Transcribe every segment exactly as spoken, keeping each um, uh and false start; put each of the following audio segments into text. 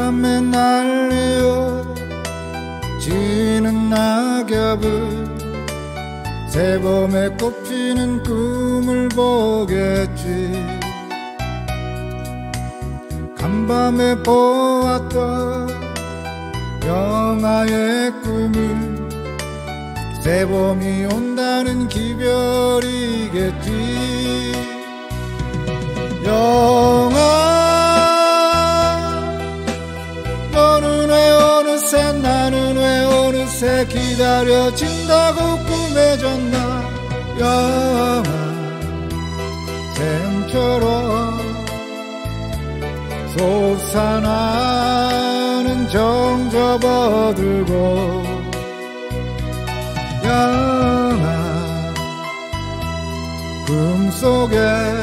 밤에 날리어 지는 낙엽을 새봄에 꽃피는 꿈을 보겠지. 간밤에 보았던 영화의 꿈을 새봄이 온다는 기별이겠지. 영아, 너는 왜 어느새 나는 왜 어느새 기다려진다고 꿈에 졌나. 영아, 샘처럼 솟아나는 정 접어들고. 영아, 꿈속에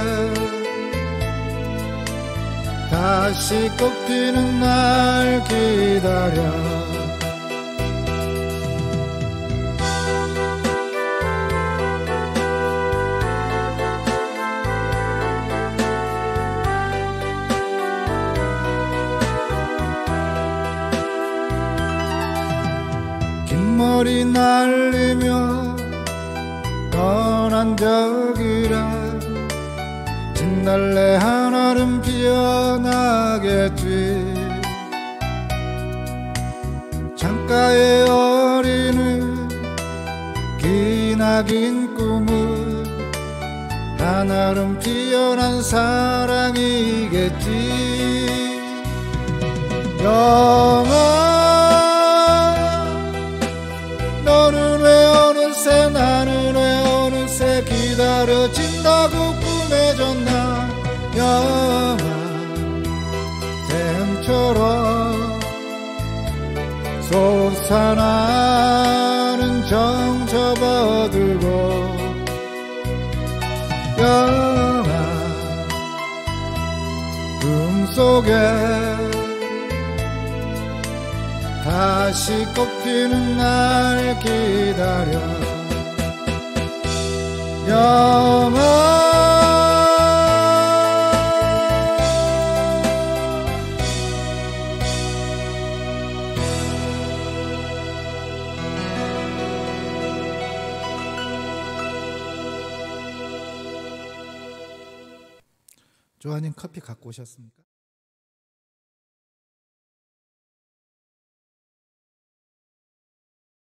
다시 꽃피는 날 기다려. 긴 머리 날리며 떠난 적이라 진달래 하나는 피어나겠지. 창가에 어리는 기나긴 꿈은 하나는 피어난 사랑이겠지. 영아, 너는 왜 어느새 나는 왜 어느새 기다려진다고 꿈에 졌나. 영아, 샘처럼 솟아나는 정 접어들고. 영아, 꿈속에 다시 꽃피는 날 기다려. 영아, 조아님 커피 갖고 오셨습니까?